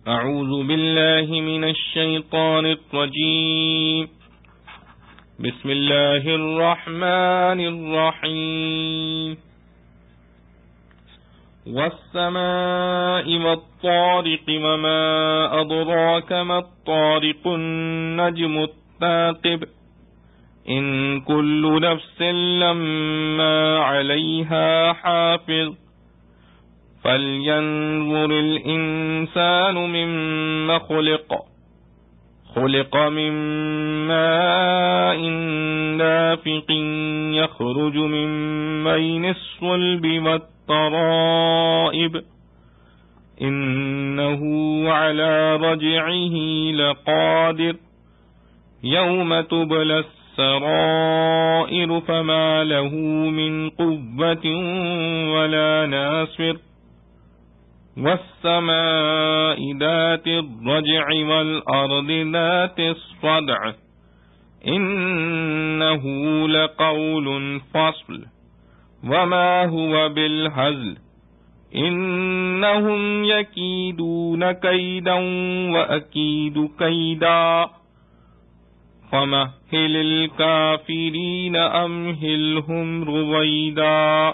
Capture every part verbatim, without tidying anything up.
اعوذ باللہ من الشیطان الرجیم بسم اللہ الرحمن الرحیم والسماء والطارق وما أدراك ما الطارق النجم الثاقب إن كل نفس لما عليها حافظ فلينظر الإنسان مما خلق خلق من ماء دافق يخرج من بين الصلب والترائب إنه على رجعه لقادر يوم تبلى السرائر فما له من قوة ولا ناصر والسماء ذات الرجع والأرض ذات الصدع إنه لقول فصل وما هو بالهزل إنهم يكيدون كيدا وأكيد كيدا فمهل الكافرين أمهلهم رويدا.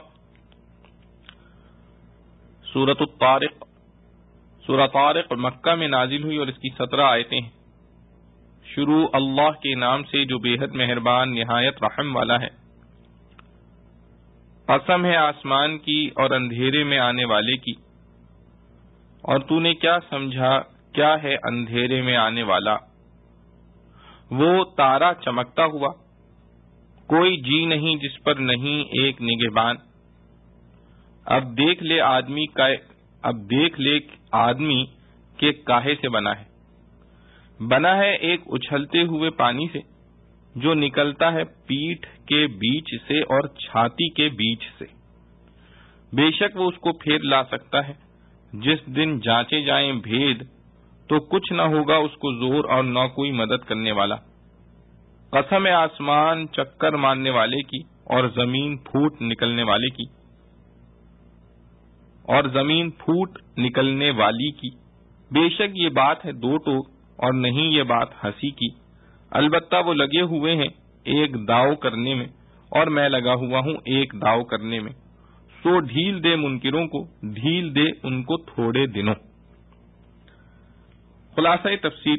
سورۃ الطارق. سورہ طارق مکہ میں نازل ہوئی اور اس کی سترہ آیتیں ہیں. شروع اللہ کے نام سے جو بے حد مہربان نہایت رحم والا ہے. قسم ہے آسمان کی اور اندھیرے میں آنے والے کی، اور تو نے کیا سمجھا کیا ہے اندھیرے میں آنے والا؟ وہ تارا چمکتا ہوا، کوئی جی نہیں جس پر نہیں ایک نگہبان. اب دیکھ لے آدمی کا اب دیکھ لے آدمی کے کاہے سے بنا ہے. بنا ہے ایک اچھلتے ہوئے پانی سے جو نکلتا ہے پیٹھ کے بیچ سے اور چھاتی کے بیچ سے. بے شک وہ اس کو پھیر لا سکتا ہے. جس دن جانچے جائیں بھید تو کچھ نہ ہوگا اس کو زور اور نہ کوئی مدد کرنے والا. قسم آسمان چکر مارنے والے کی اور زمین پھوٹ نکلنے والے کی اور زمین پھوٹ نکلنے والی کی. بے شک یہ بات ہے دو ٹوک اور نہیں یہ بات ہنسی کی. البتہ وہ لگے ہوئے ہیں ایک داؤ کرنے میں اور میں لگا ہوا ہوں ایک داؤ کرنے میں. سو ڈھیل دے منکروں کو، ڈھیل دے ان کو تھوڑے دنوں. خلاصہ تفسیر.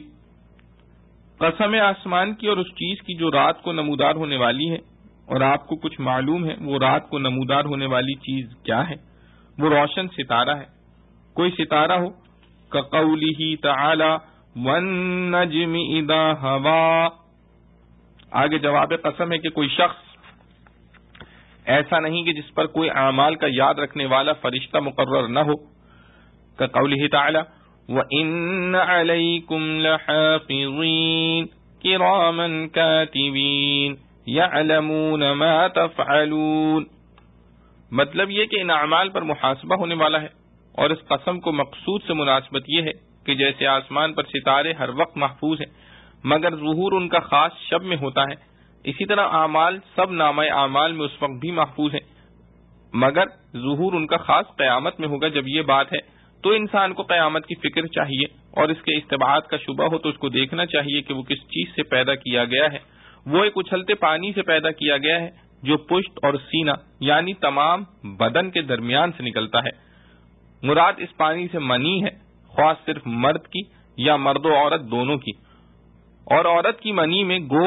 قسم آسمان کی اور اس چیز کی جو رات کو نمودار ہونے والی ہے، اور آپ کو کچھ معلوم ہے وہ رات کو نمودار ہونے والی چیز کیا ہے؟ وہ روشن ستارہ ہے. کوئی ستارہ ہو کقولہ تعالی والنجم اذا ہوا. آگے جواب قسم ہے کہ کوئی شخص ایسا نہیں کہ جس پر کوئی اعمال کا یاد رکھنے والا فرشتہ مقرر نہ ہو. کقولہ تعالی وَإِنَّ عَلَيْكُمْ لَحَافِظِينَ كِرَامًا كَاتِبِينَ يَعْلَمُونَ مَا تَفْعَلُونَ. مطلب یہ کہ ان اعمال پر محاسبہ ہونے والا ہے. اور اس قسم کو مقصود سے مناسبت یہ ہے کہ جیسے آسمان پر ستارے ہر وقت محفوظ ہیں مگر ظہور ان کا خاص شب میں ہوتا ہے، اسی طرح اعمال سب نامہ اعمال میں اس وقت بھی محفوظ ہیں مگر ظہور ان کا خاص قیامت میں ہوگا. جب یہ بات ہے تو انسان کو قیامت کی فکر چاہیے اور اس کے استبعاد کا شبہ ہو تو اس کو دیکھنا چاہیے کہ وہ کس چیز سے پیدا کیا گیا ہے. وہ ایک اچھلتے پانی سے پیدا کیا گیا ہے جو پشت اور سینہ یعنی تمام بدن کے درمیان سے نکلتا ہے. مراد اس پانی سے منی ہے، خواہ صرف مرد کی یا مرد و عورت دونوں کی. اور عورت کی منی میں گو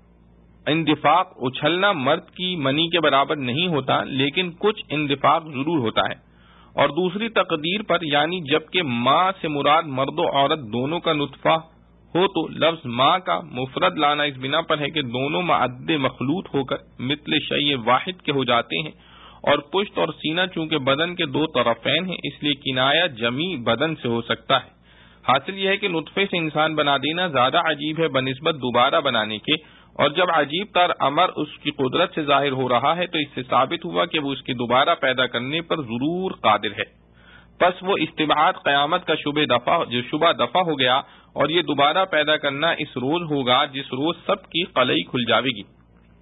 اندفاق اچھلنا مرد کی منی کے برابر نہیں ہوتا، لیکن کچھ اندفاق ضرور ہوتا ہے. اور دوسری تقدیر پر یعنی جبکہ ماں سے مراد مرد و عورت دونوں کا نطفہ ہو تو لفظ ماں کا مفرد لانا اس بنا پر ہے کہ دونوں معد مخلوط ہو کر مثل شیء واحد کے ہو جاتے ہیں. اور پشت اور سینہ چونکہ بدن کے دو طرفین ہیں اس لیے کنایہ جمی بدن سے ہو سکتا ہے. حاصل یہ ہے کہ نطفے سے انسان بنا دینا زیادہ عجیب ہے بنسبت دوبارہ بنانے کے، اور جب عجیب تر امر اس کی قدرت سے ظاہر ہو رہا ہے تو اس سے ثابت ہوا کہ وہ اس کے دوبارہ پیدا کرنے پر ضرور قادر ہے. پس وہ استبعاد قیامت کا شبہ دفع جو شبہ دفع ہو گیا، اور یہ دوبارہ پیدا کرنا اس روز ہوگا جس روز سب کی قلعی کھل جاوے گی.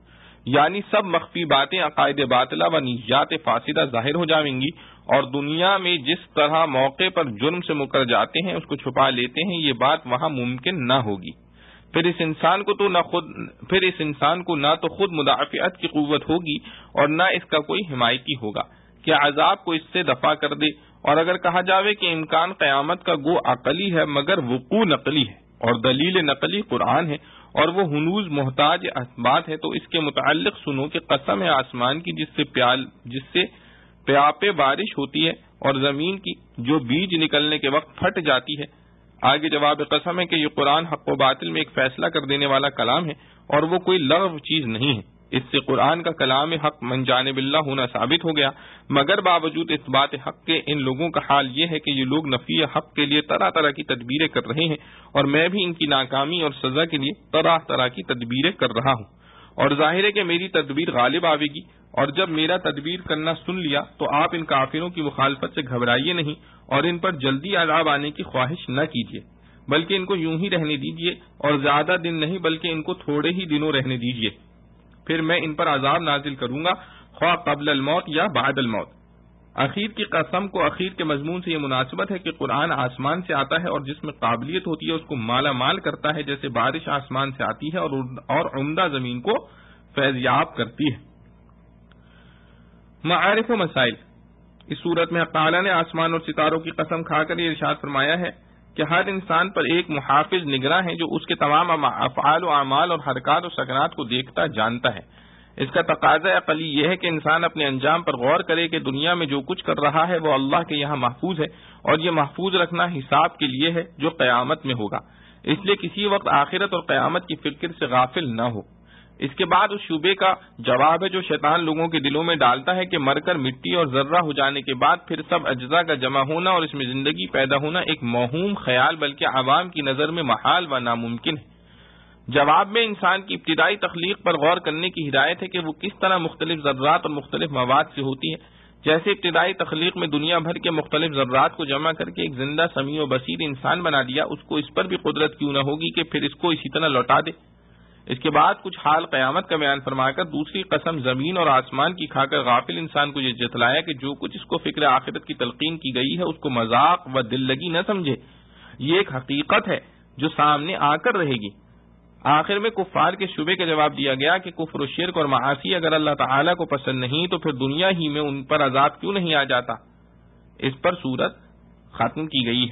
یعنی سب مخفی باتیں، عقائد باطلہ و نیات فاسدہ ظاہر ہو جائیں گی، اور دنیا میں جس طرح موقع پر جرم سے مکر جاتے ہیں اس کو چھپا لیتے ہیں، یہ بات وہاں ممکن نہ ہوگی۔ پھر اس انسان کو تو نہ خود پھر اس انسان کو نہ تو خود مدافعت کی قوت ہوگی اور نہ اس کا کوئی حمایتی ہوگا کہ عذاب کو اس سے دفع کر دے۔ اور اگر کہا جاوے کہ امکان قیامت کا گو عقلی ہے مگر وقوع نقلی ہے، اور دلیل نقلی قرآن ہے، اور وہ ہنوز محتاج اثبات ہے، تو اس کے متعلق سنو کہ قسم ہے آسمان کی جس سے پیال جس سے پیاپے بارش ہوتی ہے، اور زمین کی جو بیج نکلنے کے وقت پھٹ جاتی ہے۔ آگے جواب قسم ہے کہ یہ قرآن حق و باطل میں ایک فیصلہ کر دینے والا کلام ہے، اور وہ کوئی لغو چیز نہیں ہے۔ اس سے قرآن کا کلام حق من جانب اللہ ہونا ثابت ہو گیا، مگر باوجود اس بات حق کے ان لوگوں کا حال یہ ہے کہ یہ لوگ نفی حق کے لیے طرح طرح کی تدبیریں کر رہے ہیں، اور میں بھی ان کی ناکامی اور سزا کے لیے طرح طرح کی تدبیریں کر رہا ہوں۔ اور ظاہر ہے کہ میری تدبیر غالب آئے گی، اور جب میرا تدبیر کرنا سن لیا تو آپ ان کافروں کی مخالفت سے گھبرائیے نہیں، اور ان پر جلدی عذاب آنے کی خواہش نہ کیجیے، بلکہ ان کو یوں ہی رہنے دیجیے، اور زیادہ دن نہیں بلکہ ان کو تھوڑے ہی دنوں رہنے دیجیے، پھر میں ان پر عذاب نازل کروں گا، خواہ قبل الموت یا بعد الموت۔ اخیر کی قسم کو اخیر کے مضمون سے یہ مناسبت ہے کہ قرآن آسمان سے آتا ہے، اور جس میں قابلیت ہوتی ہے اس کو مالا مال کرتا ہے، جیسے بارش آسمان سے آتی ہے اور عمدہ زمین کو فیضیاب کرتی ہے۔ معارف و مسائل۔ اس صورت میں تعالیٰ نے آسمان اور ستاروں کی قسم کھا کر یہ ارشاد فرمایا ہے کہ ہر انسان پر ایک محافظ نگراں ہے جو اس کے تمام افعال و اعمال اور حرکات و سکنات کو دیکھتا جانتا ہے۔ اس کا تقاضا عقلی یہ ہے کہ انسان اپنے انجام پر غور کرے کہ دنیا میں جو کچھ کر رہا ہے وہ اللہ کے یہاں محفوظ ہے، اور یہ محفوظ رکھنا حساب کے لیے ہے جو قیامت میں ہوگا، اس لیے کسی وقت آخرت اور قیامت کی فکر سے غافل نہ ہو۔ اس کے بعد اس شبے کا جواب ہے جو شیطان لوگوں کے دلوں میں ڈالتا ہے کہ مر کر مٹی اور ذرہ ہو جانے کے بعد پھر سب اجزاء کا جمع ہونا اور اس میں زندگی پیدا ہونا ایک موہوم خیال بلکہ عوام کی نظر میں محال و ناممکن ہے۔ جواب میں انسان کی ابتدائی تخلیق پر غور کرنے کی ہدایت ہے کہ وہ کس طرح مختلف ذرات اور مختلف مواد سے ہوتی ہے۔ جیسے ابتدائی تخلیق میں دنیا بھر کے مختلف ذرات کو جمع کر کے ایک زندہ سمیع و بصیر انسان بنا دیا، اس کو اس پر بھی قدرت کیوں نہ ہوگی کہ پھر اس کو اسی طرح لوٹا دے۔ اس کے بعد کچھ حال قیامت کا بیان فرما کر دوسری قسم زمین اور آسمان کی کھا کر غافل انسان کو یہ جتلایا کہ جو کچھ اس کو فکر آخرت کی تلقین کی گئی ہے اس کو مذاق و دل لگی نہ سمجھے، یہ ایک حقیقت ہے جو سامنے آ کر رہے گی۔ آخر میں کفار کے شبے کا جواب دیا گیا کہ کفر و شرک اور معاصی اگر اللہ تعالیٰ کو پسند نہیں تو پھر دنیا ہی میں ان پر عذاب کیوں نہیں آ جاتا۔ اس پر سورت ختم کی گئی ہے۔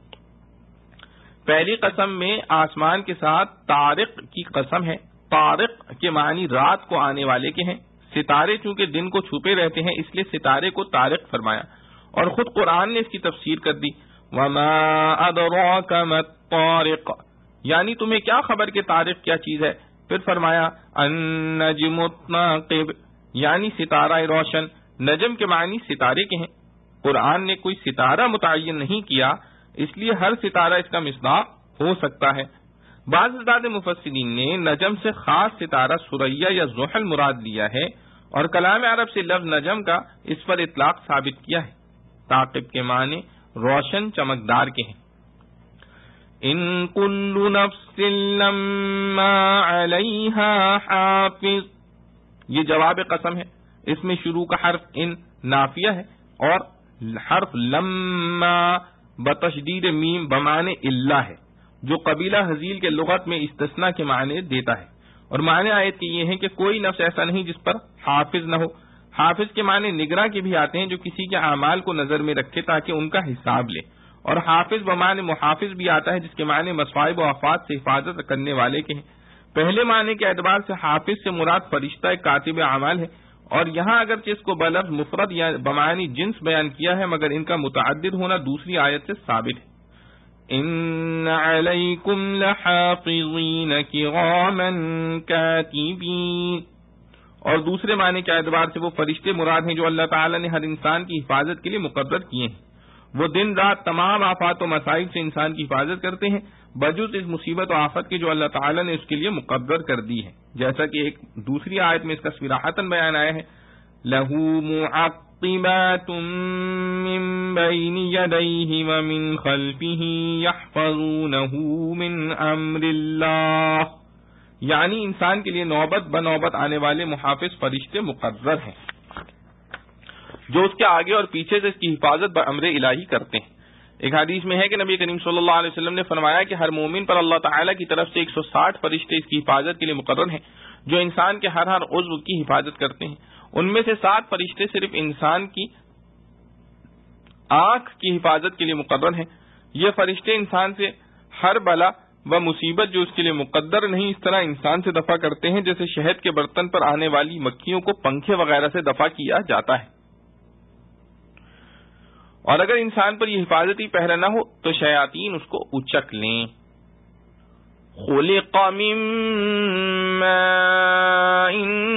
پہلی قسم میں آسمان کے ساتھ طارق کی قسم ہے۔ طارق کے معنی رات کو آنے والے کے ہیں۔ ستارے چونکہ دن کو چھپے رہتے ہیں اس لیے ستارے کو طارق فرمایا، اور خود قرآن نے اس کی تفسیر کر دی، وما ادراک ما الطارق، یعنی تمہیں کیا خبر کہ طارق کیا چیز ہے۔ پھر فرمایا النجم الثاقب، یعنی ستارہ روشن۔ نجم کے معنی ستارے کے ہیں۔ قرآن نے کوئی ستارہ متعین نہیں کیا، اس لیے ہر ستارہ اس کا مصداق ہو سکتا ہے۔ بعض حضرات مفسرین نے نجم سے خاص ستارہ ثریا یا زحل مراد لیا ہے، اور کلام عرب سے لفظ نجم کا اس پر اطلاق ثابت کیا ہے۔ ثاقب کے معنی روشن چمکدار کے ہیں۔ ان کل نفس لما علیہا حافظ، یہ جواب قسم ہے۔ اس میں شروع کا حرف ان نافیہ ہے، اور حرف لما بتشدید میم بمعنی اللہ ہے، جو قبیلہ حزیل کے لغت میں استثناء کے معنی دیتا ہے۔ اور معنی آیت کی یہ ہے کہ کوئی نفس ایسا نہیں جس پر حافظ نہ ہو۔ حافظ کے معنی نگراں کے بھی آتے ہیں جو کسی کے اعمال کو نظر میں رکھے تاکہ ان کا حساب لے، اور حافظ بمعنی محافظ بھی آتا ہے جس کے معنی مصائب و آفات سے حفاظت کرنے والے کے ہیں۔ پہلے معنی کے اعتبار سے حافظ سے مراد فرشتہ ایک کاتب اعمال ہے، اور یہاں اگرچہ اس کو بلفظ مفرد یا بمعنی جنس بیان کیا ہے مگر ان کا متعدد ہونا دوسری آیت سے ثابت ہے۔ ان علیکم لحافظین کراما کاتبین، اور دوسرے معنی کے اعتبار سے وہ فرشتے مراد ہیں جو اللہ تعالی نے ہر انسان کی حفاظت کے لیے مقرر کیے ہیں۔ وہ دن رات تمام آفات و مصائب سے انسان کی حفاظت کرتے ہیں بجز اس مصیبت و آفت کے جو اللہ تعالی نے اس کے لیے مقرر کر دی ہے، جیسا کہ ایک دوسری آیت میں اس کا صراحتاً بیان آیا ہے، لَهُ مُعَقِّبَاتٌ مِّن بَيْنِ يَدَيْهِ وَمِن خَلْفِهِ يَحْفَظُونَهُ مِنْ أَمْرِ اللَّهِ، یعنی انسان کے لیے نوبت بنوبت آنے والے محافظ فرشتے مقرر ہیں جو اس کے آگے اور پیچھے سے اس کی حفاظت بامر الہی کرتے ہیں۔ ایک حدیث میں ہے کہ نبی کریم صلی اللہ علیہ وسلم نے فرمایا کہ ہر مومن پر اللہ تعالیٰ کی طرف سے ایک سو ساٹھ فرشتے اس کی حفاظت کے لیے مقرر ہیں جو انسان کے ہر ہر عضو کی حفاظت کرتے ہیں۔ ان میں سے سات فرشتے صرف انسان کی آنکھ کی حفاظت کے لیے مقرر ہیں۔ یہ فرشتے انسان سے ہر بلا و مصیبت جو اس کے لیے مقدر نہیں اس طرح انسان سے دفع کرتے ہیں جیسے شہد کے برتن پر آنے والی مکھیوں کو پنکھے وغیرہ سے دفع کیا جاتا ہے۔ اور اگر انسان پر یہ حفاظتی پہرا نہ ہو تو شیاطین اس کو اچک لیں۔ خلق من ماء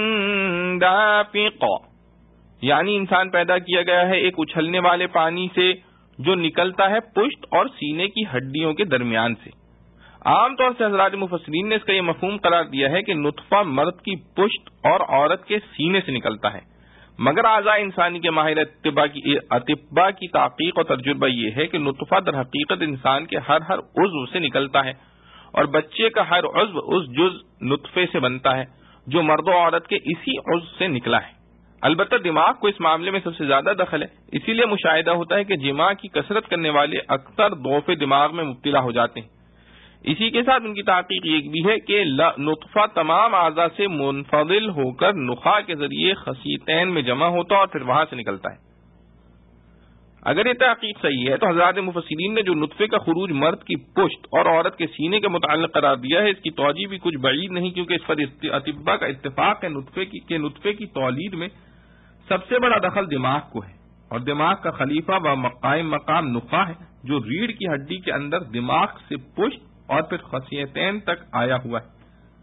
دافق، یعنی انسان پیدا کیا گیا ہے ایک اچھلنے والے پانی سے جو نکلتا ہے پشت اور سینے کی ہڈیوں کے درمیان سے۔ عام طور سے حضرات مفسرین نے اس کا یہ مفہوم قرار دیا ہے کہ نطفہ مرد کی پشت اور عورت کے سینے سے نکلتا ہے، مگر اعضاء انسانی کے ماہر اطباء کی اطباء کی تحقیق اور تجربہ یہ ہے کہ نطفہ در حقیقت انسان کے ہر ہر عضو سے نکلتا ہے اور بچے کا ہر عضو اس جز نطفے سے بنتا ہے جو مرد و عورت کے اسی عضو سے نکلا ہے۔ البتہ دماغ کو اس معاملے میں سب سے زیادہ دخل ہے، اسی لیے مشاہدہ ہوتا ہے کہ جماع کی کثرت کرنے والے اکثر ضعف دماغ میں مبتلا ہو جاتے ہیں۔ اسی کے ساتھ ان کی تحقیق یہ بھی ہے کہ نطفہ تمام اعضاء سے منفضل ہو کر نخاع کے ذریعے خصیتین میں جمع ہوتا اور پھر وہاں سے نکلتا ہے۔ اگر یہ تحقیق صحیح ہے تو حضرات مفسرین نے جو نطفے کا خروج مرد کی پشت اور عورت کے سینے کے متعلق قرار دیا ہے اس کی توجیہ بھی کچھ بعید نہیں، کیونکہ اس پر اطباء کا اتفاق ہے نطفے کی کہ نطفے کی تولید میں سب سے بڑا دخل دماغ کو ہے، اور دماغ کا خلیفہ و قائم مقام نخاع ہے جو ریڑھ کی ہڈی کے اندر دماغ سے پشت اور پھر خصیتین تک آیا ہوا ہے۔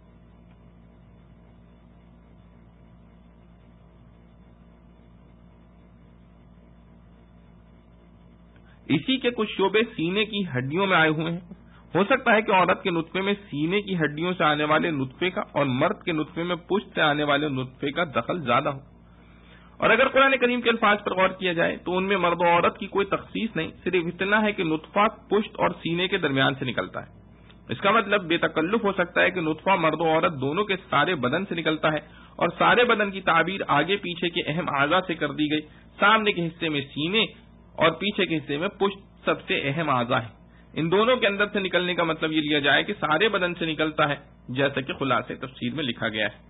اسی کے کچھ شعبے سینے کی ہڈیوں میں آئے ہوئے ہیں۔ ہو سکتا ہے کہ عورت کے نطفے میں سینے کی ہڈیوں سے آنے والے نطفے کا اور مرد کے نطفے میں پشت سے آنے والے نطفے کا دخل زیادہ ہو، اور اگر قرآن کریم کے الفاظ پر غور کیا جائے تو ان میں مرد و عورت کی کوئی تخصیص نہیں، صرف اتنا ہے کہ نطفہ پشت اور سینے کے درمیان سے نکلتا ہے۔ اس کا مطلب بے تکلف ہو سکتا ہے کہ نطفہ مرد و عورت دونوں کے سارے بدن سے نکلتا ہے، اور سارے بدن کی تعبیر آگے پیچھے کے اہم اعضاء سے کر دی گئی۔ سامنے کے حصے میں سینے اور پیچھے کے حصے میں پشت سب سے اہم اعضاء ہیں۔ ان دونوں کے اندر سے نکلنے کا مطلب یہ لیا جائے کہ سارے بدن سے نکلتا ہے، جیسا کہ خلاصے تفسیر میں لکھا گیا ہے۔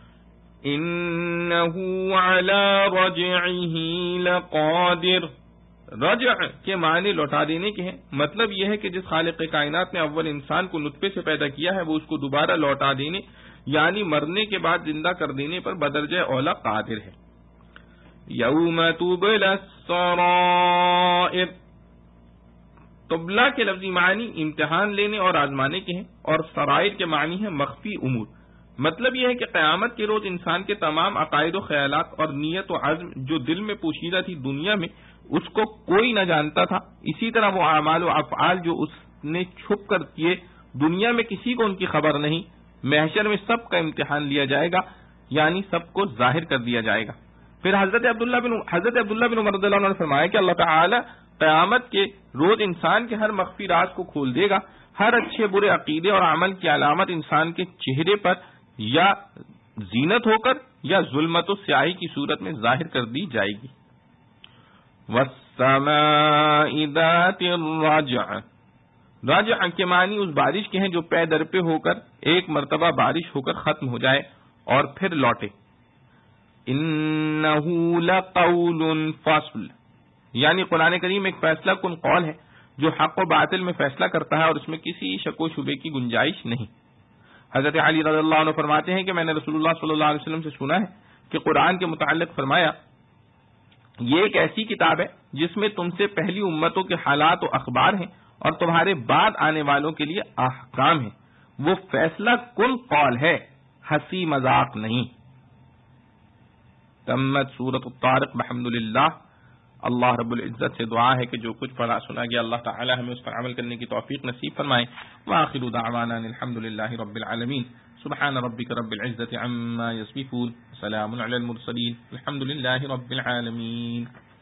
انه على رجعه لقادر، رجع کے معنی لوٹا دینے کے ہیں، مطلب یہ ہے کہ جس خالق کائنات نے اول انسان کو نطفے سے پیدا کیا ہے وہ اس کو دوبارہ لوٹا دینے یعنی مرنے کے بعد زندہ کر دینے پر بدرجہ اولا قادر ہے۔ یوم تبلی السرائر، تبلا کے لفظی معنی امتحان لینے اور آزمانے کے ہیں، اور سرائر کے معنی ہے مخفی امور، مطلب یہ ہے کہ قیامت کے روز انسان کے تمام عقائد و خیالات اور نیت و عزم جو دل میں پوشیدہ تھی دنیا میں اس کو کوئی نہ جانتا تھا، اسی طرح وہ اعمال و افعال جو اس نے چھپ کر کیے دنیا میں کسی کو ان کی خبر نہیں، محشر میں سب کا امتحان لیا جائے گا، یعنی سب کو ظاہر کر دیا جائے گا۔ پھر حضرت عبداللہ بن حضرت عبداللہ بن عمر رضی اللہ عنہ نے فرمایا کہ اللہ تعالی قیامت کے روز انسان کے ہر مخفی راز کو کھول دے گا، ہر اچھے برے عقیدے اور عمل کی علامت انسان کے چہرے پر یا زینت ہو کر یا ظلمت و سیاہی کی صورت میں ظاہر کر دی جائے گی۔ وَالسَّمَاءِ ذَاتِ الرَّجْعِ، رجع کے معنی اس بارش کے ہیں جو پے در پہ ہو کر ایک مرتبہ بارش ہو کر ختم ہو جائے اور پھر لوٹے۔ انہ لقول فصل، یعنی قرآن کریم ایک فیصلہ کن قول ہے جو حق و باطل میں فیصلہ کرتا ہے اور اس میں کسی شک و شبے کی گنجائش نہیں۔ حضرت علی رضی اللہ عنہ فرماتے ہیں کہ میں نے رسول اللہ صلی اللہ علیہ وسلم سے سنا ہے کہ قرآن کے متعلق فرمایا، یہ ایک ایسی کتاب ہے جس میں تم سے پہلی امتوں کے حالات و اخبار ہیں اور تمہارے بعد آنے والوں کے لیے احکام ہیں، وہ فیصلہ کن قول ہے، ہنسی مذاق نہیں۔ تمت سورۃ الطارق بحمدللہ۔ اللہ رب العزت سے دعا ہے کہ جو کچھ پڑھا سنا گیا اللہ تعالی ہمیں اس پر عمل کرنے کی توفیق نصیب فرمائے۔ وآخر دعوانا الحمدللہ رب العالمین۔ سبحان ربک رب العزت عما یصفون، سلام علی المرسلین، الحمدللہ رب العالمین۔